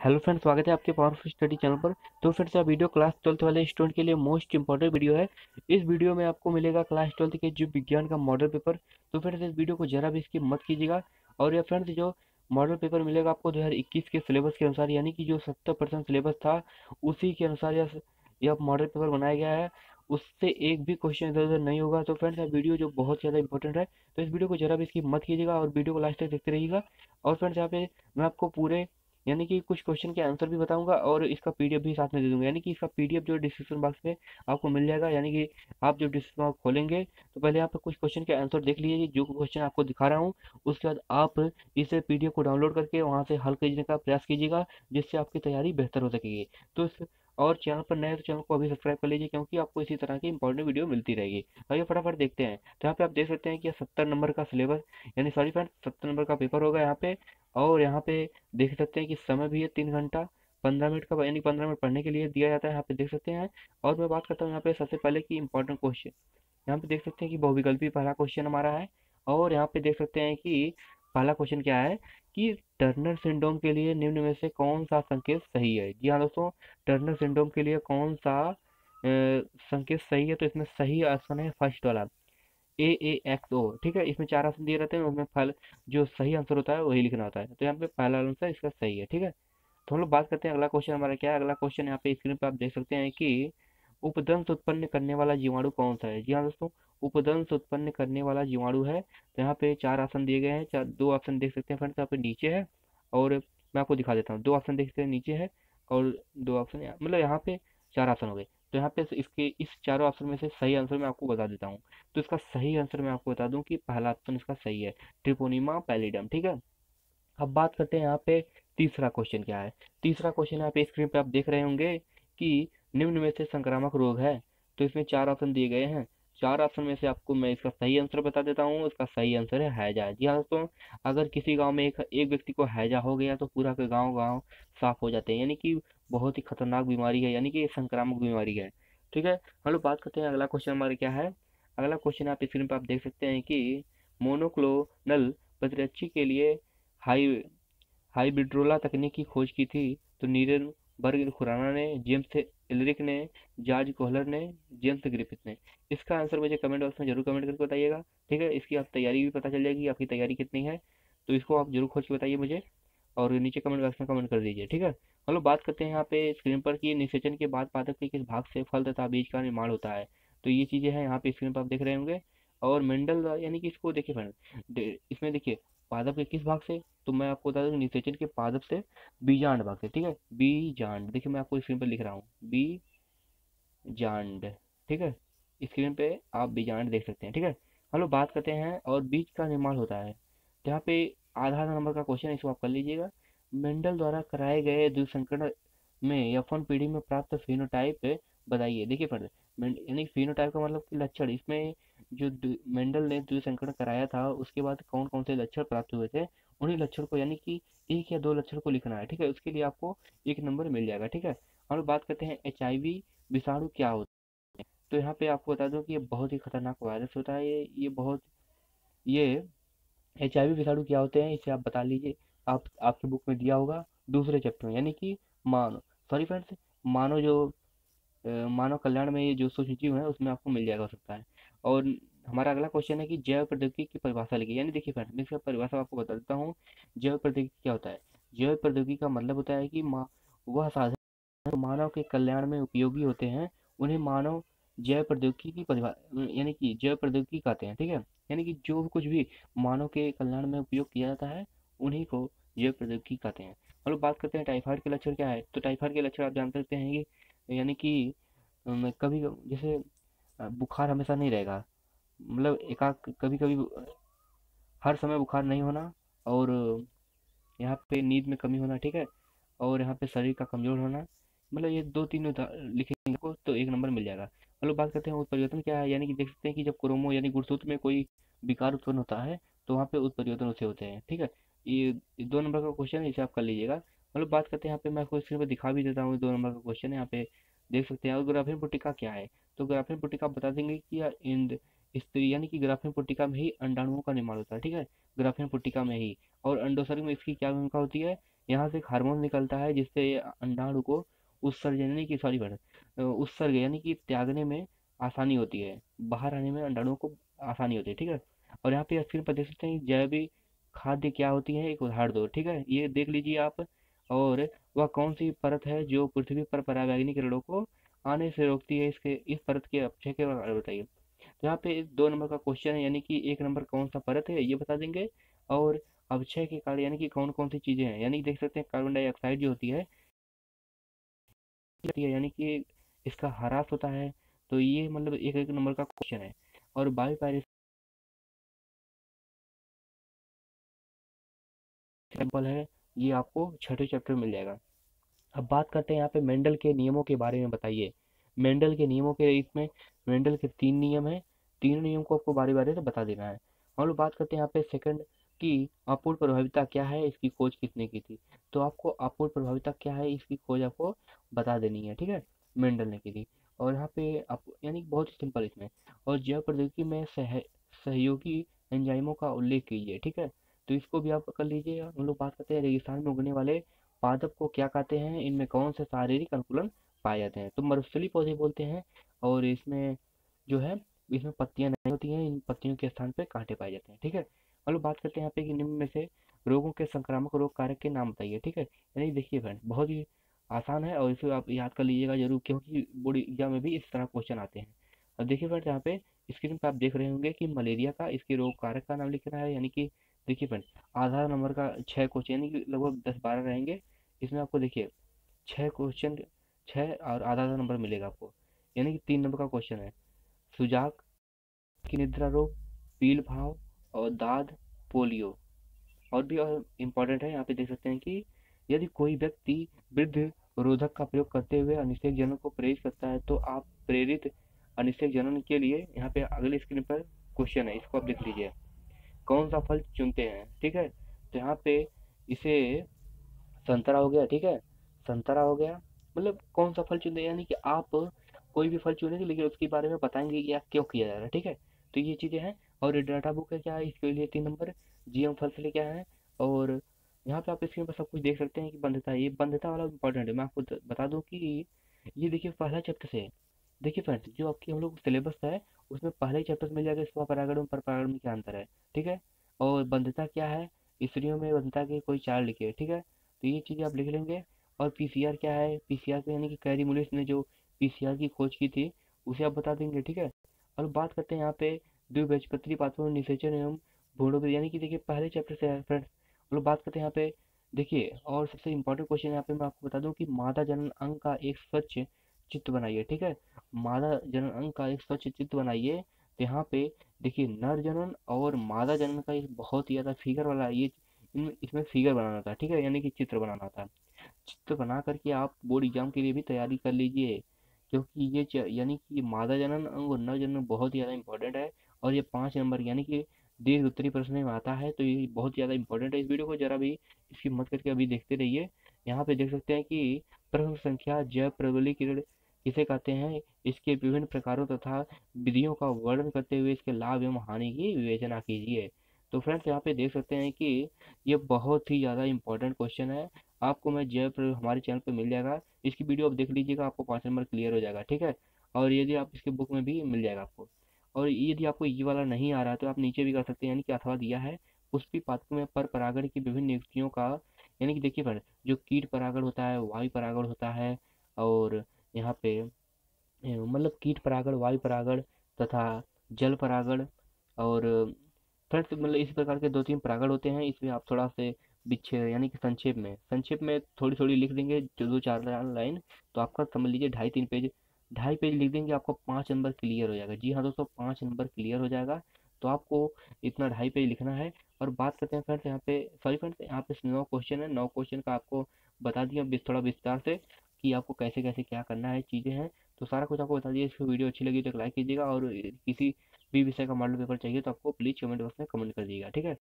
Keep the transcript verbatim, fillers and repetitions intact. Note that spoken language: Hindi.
हेलो फ्रेंड्स, स्वागत है आपके पावरफुल स्टडी चैनल पर। तो फ्रेंड्स, यह वीडियो क्लास ट्वेल्थ वाले स्टूडेंट के लिए मोस्ट इंपॉर्टेंट वीडियो है। इस वीडियो में आपको मिलेगा क्लास ट्वेल्थ के जीव विज्ञान का मॉडल पेपर। तो फ्रेंड्स, इस वीडियो को जरा भी स्किप मत कीजिएगा। और यह फ्रेंड्स, जो मॉडल पेपर मिलेगा आपको दो हज़ार इक्कीस के सिलेबस के अनुसार, यानी कि जो सत्तर परसेंट सिलेबस था उसी के अनुसार यह यह मॉडल पेपर बनाया गया है। उससे एक भी क्वेश्चन इधर उधर नहीं होगा। तो फ्रेंड्स, यह वीडियो जो बहुत ज़्यादा इंपॉर्टेंट है, तो इस वीडियो को जरा भी स्किप मत कीजिएगा और वीडियो को लास्ट तक देखते रहिएगा। और फ्रेंड्स, यहाँ पे मैं आपको पूरे यानी कि कुछ क्वेश्चन के आंसर भी बताऊंगा और इसका पीडीएफ भी साथ में दे दूंगा। यानी कि इसका पीडीएफ जो डिस्क्रिप्शन बॉक्स में आपको मिल जाएगा। यानी कि आप जब डिस्क्रिप्शन बॉक्स खोलेंगे तो पहले आप कुछ क्वेश्चन के आंसर देख लीजिए, जो क्वेश्चन आपको दिखा रहा हूँ। उसके बाद आप इसे पीडीएफ को डाउनलोड करके वहाँ से हल करने का प्रयास कीजिएगा, जिससे आपकी तैयारी बेहतर हो सकेगी। तो इस और चैनल पर नए हैं तो चैनल को अभी सब्सक्राइब कर लीजिए, क्योंकि आपको इसी तरह की इंपॉर्टेंट वीडियो मिलती रहेगी। आइए फटाफट देखते हैं। तो यहाँ पे आप देख सकते हैं कि सत्तर नंबर का सिलेबस, यानी सॉरी फ्रेंड, सत्तर नंबर का पेपर होगा यहाँ पे। और यहाँ पे देख सकते हैं कि समय भी है तीन घंटा, पंद्रह मिनट का, यानी पंद्रह मिनट पढ़ने के लिए दिया जाता है, यहाँ पे देख सकते हैं। और मैं बात करता हूँ यहाँ पे सबसे पहले की इंपॉर्टेंट क्वेश्चन। यहाँ पे देख सकते हैं कि बहुविकल्पी पहला क्वेश्चन हमारा है। और यहाँ पे देख सकते हैं कि पहला क्वेश्चन क्या है कि टर्नर सिंड्रोम के लिए निम्न में से कौन सा संकेत सही है। जी हाँ दोस्तों, टर्नर सिंड्रोम के लिए कौन सा अ, संकेत सही है। तो इसमें सही ऑप्शन है फर्स्ट वाला, ए ए एक्स ओ। ठीक है, इसमें चार ऑप्शन दिए रहते हैं, उसमें फल जो सही आंसर होता है वही लिखना होता है। तो यहाँ पे पहला आंसर इसका सही है। ठीक है, तो हम लोग बात करते हैं अगला क्वेश्चन हमारा क्या है। अगला क्वेश्चन यहाँ पे स्क्रीन पे आप देख सकते हैं कि उपदंश उत्पन्न करने वाला जीवाणु कौन सा है। जी हाँ दोस्तों, उपदंश उत्पन्न करने वाला जीवाणु है। तो यहाँ पे चार ऑप्शन दिए गए हैं। चार दो ऑप्शन देख सकते हैं फ्रेंड्स, यहाँ पे नीचे है। और मैं आपको दिखा देता हूँ, दो ऑप्शन देख सकते हैं नीचे है, और दो ऑप्शन मतलब यहाँ पे चार ऑप्शन हो गए। तो यहाँ पे इसके इस चारों ऑप्शन में से सही आंसर मैं आपको बता देता हूँ। तो इसका सही आंसर मैं आपको बता दूं कि पहला ऑप्शन इसका सही है, ट्रिपोनिमा पैलिडम। ठीक है, अब बात करते हैं यहाँ पे तीसरा क्वेश्चन क्या है। तीसरा क्वेश्चन यहाँ पे स्क्रीन पे आप देख रहे होंगे कि निम्न में से संक्रामक रोग है। तो इसमें चार ऑप्शन दिए गए हैं। चार ऑप्शन में से आपको मैं इसका सही आंसर बता देता हूँ। इसका सही आंसर है हैजा। जी हाँ दोस्तों, अगर किसी गांव में एक एक व्यक्ति को हैजा हो गया तो पूरा का गांव गांव साफ हो जाते हैं। यानी कि बहुत ही खतरनाक बीमारी है, यानी कि ये संक्रामक बीमारी है। ठीक है, हम लोग बात करते हैं अगला क्वेश्चन हमारे क्या है। अगला क्वेश्चन आप स्क्रीन पर आप देख सकते हैं कि मोनोक्लोनल प्रतिरक्षी के लिए हाई हाइब्रिडोला तकनीक की खोज की थी। तो नीरन बर्ग खुराना ने, जेम्स एलरिक ने, जॉर्ज कोहलर ने, जेम्स ग्रिफिथ ने। इसका आंसर मुझे कमेंट बॉक्स में जरूर कमेंट करके बताइएगा। ठीक है, इसकी आप तैयारी भी पता चल जाएगी, आपकी तैयारी कितनी है। तो इसको आप जरूर खोज के बताइए मुझे, और नीचे कमेंट बॉक्स में कमेंट कर दीजिए। ठीक है, हम लोग बात करते हैं यहाँ पे स्क्रीन पर कि निषेचन के बाद पादप के किस भाग से फल तथा बीज का निर्माण होता है। तो ये चीजें हैं यहाँ पे स्क्रीन पर आप देख रहे होंगे। और मेंडल यानी कि इसको देखिए फ्रेंड, इसमें देखिए पादप के किस भाग से। तो मैं आपको बता दूं निषेचन के पादप से बीजांड भाग से। ठीक है, बीजांड, देखिए मैं आपको स्क्रीन पर लिख रहा हूँ, बीजांड। ठीक है, स्क्रीन पे आप बीजांड देख सकते हैं। ठीक है, हम लोग बात करते हैं और बीज का निर्माण होता है। तो यहाँ पे आधा आधा नंबर का क्वेश्चन है, इसको आप कर लीजिएगा। मेंडल द्वारा कराए गए द्विसंकरण में एफ वन पीढ़ी में प्राप्त फिनोटाइप बताइए। देखिए फ्रेंड, यानी फिनोटाइप का मतलब कि लक्षण। इसमें जो द्वि- मेंडल ने द्विसंकरण कराया था उसके बाद कौन कौन से लक्षण प्राप्त हुए थे, उन्हीं लक्षण को, यानी कि एक या दो लक्षण को लिखना है। ठीक है, उसके लिए आपको एक नंबर मिल जाएगा। ठीक है, हम लोग बात करते हैं एच आई वी विषाणु क्या होता है। तो यहाँ पे आपको बता दूं कि ये बहुत ही खतरनाक वायरस होता है। ये ये बहुत ये एच आई वी विषाणु क्या होते हैं इसे आप बता लीजिए। आप आपकी बुक में दिया होगा दूसरे चैप्टर में, यानी कि मानव सॉरी फ्रेंड्स मानव जो अ, मानव कल्याण में ये जो सूक्ष्म जीव है उसमें आपको मिल जाएगा हो सकता है। और हमारा अगला क्वेश्चन है कि जैव प्रौद्योगिकी की परिभाषा लिखिए। यानी देखिए फ्रेंड्स, मैं इसका परिभाषा आपको बता देता हूँ। जैव प्रौद्योगिकी क्या होता है। जैव प्रौद्योगिकी का मतलब होता है कि मा, वह साधन जो मानव के कल्याण में उपयोगी होते हैं उन्हें मानव जैव प्रौद्योगिकी की परिभाषा, यानी कि जैव प्रौद्योगिकी कहते हैं। ठीक है, यानी कि जो कुछ भी मानव के कल्याण में उपयोग किया जाता है उन्हीं को जैव प्रौद्योगिकी कहते हैं। हम लोग बात करते हैं टाइफाइड के लक्षण क्या है। तो टाइफाइड के लक्षण आप जान सकते हैं कि यानी कि अम, कभी जैसे अ, बुखार हमेशा नहीं रहेगा, मतलब एकाक कभी कभी हर समय बुखार नहीं होना। और यहाँ पे नींद में कमी होना। ठीक है, और यहाँ पे शरीर का कमजोर होना। मतलब ये दो तीन उदा- लिखेंगे को तो एक नंबर मिल जाएगा। हम लोग बात करते हैं उत्परिवर्तन क्या है। यानी कि देख सकते हैं कि जब क्रोमो यानी गुणसूत्र में कोई विकार उत्पन्न होता है तो वहाँ पे उत्परिवर्तन उसे होते हैं। ठीक है, ये ये दो नंबर का क्वेश्चन है, इसे आप कर लीजिएगा। हम लोग बात करते हैं यहाँ पे, मैं आपको स्क्रीन पर दिखा भी देता हूँ, दो नंबर का क्वेश्चन है यहाँ पे देख सकते हैं। और ग्राफीन पुट्टिका क्या है। तो ग्राफीन पुट्टिका आप बता देंगे कि या इंद स्त्री, यानी कि ग्राफीन पुट्टिका में ही अंडाणुओं का निर्माण होता है। ठीक है, ग्राफीन पुट्टिका में ही। और अंडोसर्ग में इसकी क्या भूमिका होती है यहाँ से एक हार्मोन निकलता है जिससे अंडाणु को उत्सर्जन यानी कि सॉरी उत्सर्ग यानी कि त्यागने में आसानी होती है, बाहर आने में अंडाणुओं को आसानी होती है, ठीक है। और यहाँ पे स्क्रीन पर देख सकते हैं जैविक खाद्य क्या होती है, एक उदाहरण दो, ठीक है, ये देख लीजिए आप। और वह कौन सी परत है जो पृथ्वी पर पराबैंगनी किरणों को आने से रोकती है, इसके इस परत के अपक्षय के बारे में बताइए। तो यहाँ पे दो नंबर का क्वेश्चन है, यानी कि एक नंबर कौन सा परत है ये बता देंगे, और अवक्षय के कारण यानी कि कौन कौन सी चीजें हैं, यानी कि देख सकते हैं कार्बन डाइऑक्साइड जो होती है होती है, यानी कि इसका ह्रास होता है। तो ये मतलब एक एक नंबर का क्वेश्चन है। और बायो पैरिस है, ये आपको छठे चैप्टर में मिल जाएगा। अब बात करते हैं यहाँ पे मेंडल के नियमों के बारे में बताइए। मेंडल के नियमों के इसमें मेंडल के तीन नियम हैं, तीनों नियम को आपको बारी बारी से बता देना है। हम लोग बात करते हैं यहाँ पे सेकंड की अपूर्ण प्रभाविता क्या है, इसकी खोज किसने की थी। तो आपको अपूर्ण प्रभाविता क्या है इसकी खोज आपको बता देनी है, ठीक है, मेंडल ने की थी। और यहाँ पे आप यानी कि बहुत ही सिंपल इसमें। और जैव प्रौद्योगिकी में सह, सहयोगी एंजाइमों का उल्लेख कीजिए, ठीक है। तो इसको भी आप कर लीजिए। हम लोग बात करते हैं रेगिस्तान में उगने वाले पादप को क्या कहते हैं, इनमें कौन से शारीरिक अनुकूलन पाए जाते हैं, तो मरुस्थलीय पौधे बोलते हैं। और इसमें जो है इसमें पत्तियां नहीं होती हैं, इन पत्तियों के स्थान पे कांटे पाए जाते हैं, ठीक है। हम लोग बात करते हैं यहाँ पे कि निम्न में से रोगों के संक्रामक रोग कारक के नाम बताइए, ठीक है। यानी देखिए फ्रेंड बहुत ही आसान है और इसे आप याद कर लीजिएगा जरूर, क्योंकि बोर्ड एग्जाम में भी इस तरह क्वेश्चन आते हैं। अब देखिए फ्रेंड यहाँ पे स्क्रीन पे आप देख रहे होंगे कि मलेरिया का इसके रोग कारक का नाम लिख रहा है, यानी कि देखिए फ्रेंड आधा नंबर का छह क्वेश्चन यानी कि लगभग दस बारह रहेंगे। इसमें आपको देखिए छः क्वेश्चन, छः और आधा आधा नंबर मिलेगा आपको, यानी कि तीन नंबर का क्वेश्चन है। सुजाक की निद्रा रोग, पील भाव और दाद, पोलियो। और भी और इम्पोर्टेंट है, यहाँ पे देख सकते हैं कि यदि कोई व्यक्ति वृद्ध रोधक का प्रयोग करते हुए अनिषेक जनन को प्रेरित करता है तो आप प्रेरित अनिषेक जनन के लिए यहाँ पे अगले स्क्रीन पर क्वेश्चन है, इसको आप लिख लीजिए। कौन सा फल चुनते हैं, ठीक है। तो यहाँ पे इसे संतरा हो गया, ठीक है, संतरा हो गया। मतलब कौन सा फल चुने, यानी कि आप कोई भी फल चुनेंगे लेकिन उसके बारे में बताएंगे कि यह क्यों किया जा रहा है, ठीक है। तो ये चीजें हैं। और डाटा बुक है क्या है, इसके लिए तीन नंबर। जीएम फल से लिए क्या है। और यहाँ पे आप स्क्रीन पर सब कुछ देख सकते हैं कि बंधुता, ये बंधुता वाला इंपॉर्टेंट है। मैं आपको द- बता दूं कि ये देखिए पहला चैप्टर से है। देखिए फ्रेंड्स जो आपकी हम लोग सिलेबस है उसमें पहले ही चैप्टर मिल जाएगा स्वपरागण और परपरागण में क्या अंतर है, ठीक है। और बंधुता क्या है, स्त्रियों में बंधुता के कोई चार लिखे, ठीक है। तो ये चीज़ें आप लिख लेंगे। और पीसीआर क्या है, पीसीआर से यानी कि कैरी मुलिस ने जो पीसीआर की खोज की थी उसे आप बता देंगे, ठीक है। और बात करते हैं यहाँ पे द्विबीजपत्री पात्रों निषेचन एवं भ्रूण, यानी कि देखिए पहले चैप्टर से है फ्रेंड्स। हम लोग बात करते हैं यहाँ पे देखिए, और सबसे इम्पोर्टेंट क्वेश्चन यहाँ पे मैं आपको बता दूं कि मादा जनन अंग का एक स्वच्छ चित्र बनाइए, ठीक है। मादा जनन अंग का एक स्वच्छ चित्र बनाइए। तो यहाँ पे देखिए नर जनन और मादा जनन का एक बहुत ही ज़्यादा फिगर वाला ये इनमें इसमें फिगर बनाना था, ठीक है, यानी कि चित्र बनाना था। चित्र बना करके आप बोर्ड एग्जाम के लिए भी तैयारी कर लीजिए, क्योंकि ये च- यानी कि मादा जनन अंग और नर जनन बहुत ही ज़्यादा इंपॉर्टेंट है। और ये पाँच नंबर यानी कि दीर्घ उत्तरी प्रश्न में आता है, तो ये बहुत ज़्यादा इंपॉर्टेंट है। इस वीडियो को जरा भी इसकी मत करके अभी देखते रहिए। यहाँ पे देख सकते हैं कि प्रश्न संख्या जैव प्रबलीकरण किसे कहते हैं, इसके विभिन्न प्रकारों तथा विधियों का वर्णन करते हुए इसके लाभ एवं हानि की विवेचना कीजिए। तो फ्रेंड्स यहाँ पे देख सकते हैं कि ये बहुत ही ज़्यादा इंपॉर्टेंट क्वेश्चन है। आपको मैं जैव प्रयोग हमारे चैनल पे मिल जाएगा, इसकी वीडियो आप देख लीजिएगा, आपको पाँच नंबर क्लियर हो जाएगा, ठीक है। और यदि आप इसके बुक में भी मिल जाएगा आपको। और यदि आपको ये वाला नहीं आ रहा है तो आप नीचे भी कर सकते हैं, यानी कि अथवा दिया है पुष्पी पातकों में पर परागण की विभिन्न नियुक्तियों का, यानी कि देखिए फ्रेंड जो कीट परागण होता है, वायु परागण होता है, और यहाँ पे ए, मतलब कीट परागण, वायु परागण तथा जल परागण। और फ्रेंड्स मतलब इस प्रकार के दो तीन परागण होते हैं, इसमें आप थोड़ा से बिच्छे यानी कि संक्षेप में संक्षेप में थोड़ी थोड़ी लिख देंगे जो दो चार लाइन, तो आपका समझ लीजिए ढाई तीन पेज, ढाई पेज लिख देंगे आपको पाँच नंबर क्लियर हो जाएगा। जी हाँ दोस्तों, पाँच नंबर क्लियर हो जाएगा। तो आपको इतना ढाई पेज लिखना है। और बात करते हैं फ्रेंड्स यहाँ पे, सॉरी फ्रेंड्स यहाँ पे नौ क्वेश्चन है, नौ क्वेश्चन का आपको बता दिया विस- थोड़ा विस्तार से कि आपको कैसे कैसे क्या करना है, चीज़ें हैं। तो सारा कुछ आपको बता दिया। इसकी वीडियो अच्छी लगी तो एक लाइक कीजिएगा, और किसी भी विषय का मॉडल पेपर चाहिए तो आपको प्लीज़ कमेंट बॉक्स में कमेंट कर दीजिएगा, ठीक है।